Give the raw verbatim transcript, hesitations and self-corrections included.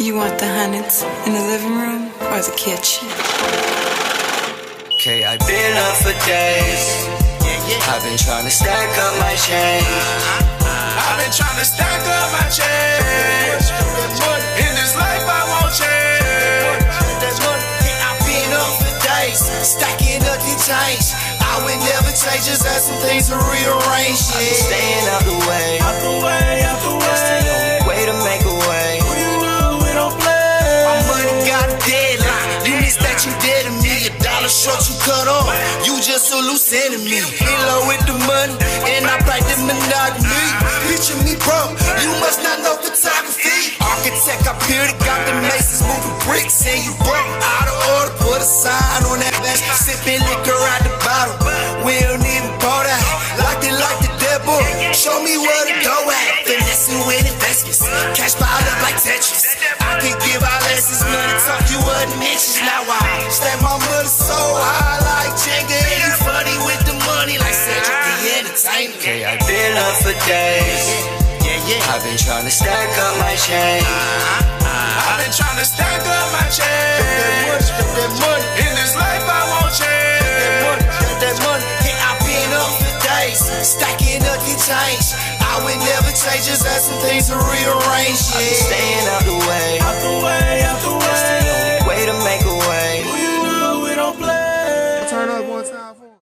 You want the hundreds in the living room or the kitchen? Okay, I've been up for days. I've been trying to stack up my change. I've been trying to stack up my change. In this life I won't change. I've been up for days, stacking up the change. I would never change, just had some things to rearrange. Yeah. I've been staying out the way. Out the way, out the way. That's the only way to make a way. Who you know we don't play. My money got a deadline. You miss that you dead to me. A dollar short you cut off. You just a loose enemy. In love with the money, and I practice monogamy. Picture me broke, you must not know photography. Architect, I built it, got the masons moving bricks, and you broke. Out of order, put a sign on that bench. Sipping liquor out the bottle. We don't even pour that. Locked it like the devil. Show me where to go at. Finessing with investments. Cash piled up like Tetris. I can give out lessons, money talk you wasn't inches. Now I stack my money so high like Jenga. And you funny with the money like Cedric the Entertainer. Okay, I've been up for days. I've been trying to stack up my change. I've been trying to stack up my change. In this life I won't change. I've been up for days, stacking up the change. I would never change, just had some things to rearrange. Yeah. I've been staying out the way. Out the way, out the way.